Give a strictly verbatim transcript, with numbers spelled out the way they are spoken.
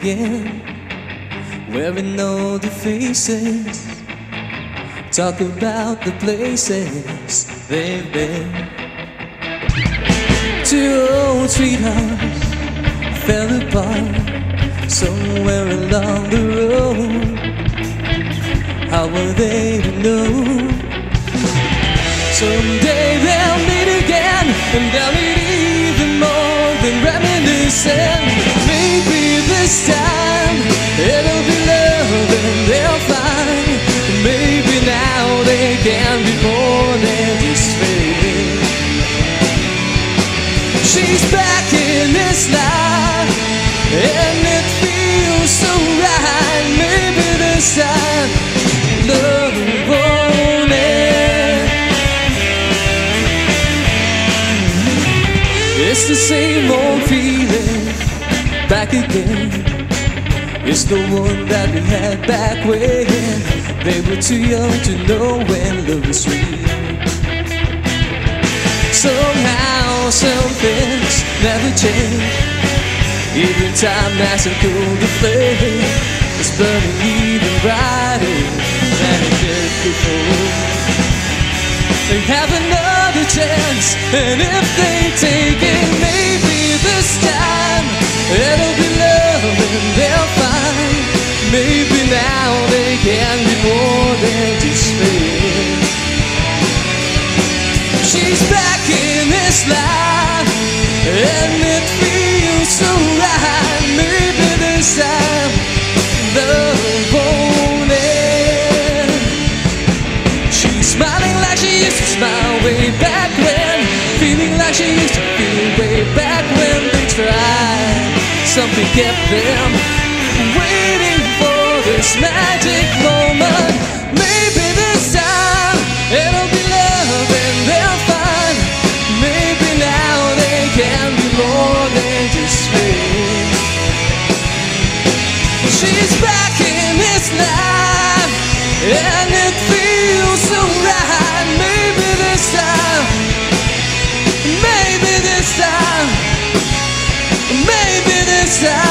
again, wearing all the faces, talk about the places they've been. Two old sweethearts fell apart somewhere along the road. How were they to know? Someday they'll meet again, and they'll need even more than reminiscing. Maybe this time it'll be love and they'll find. Maybe now they can be more than just fake. She's back in this life, and it feels so right. Maybe this time love won't end. It's the same old feeling back again. It's the one that we had back when they were too young to know when love was sweet. Somehow some things never change. Even time hasn't cooled the flame. It's burning even brighter than it did before. They have another chance, and if they take it, maybe this time it'll be love and they'll find. Maybe now they can be more than just fake. She's back in this life, and it feels so right. Maybe this time love won't end. She's smiling like she used to smile way back when, feeling like she used to feel way back when they tried. Something kept them waiting for this magic moment. Maybe this time it'll be love and they'll find. Maybe now they can be more than just fake. She's back in his life, and it feels so right. Maybe this time, maybe this time, maybe this time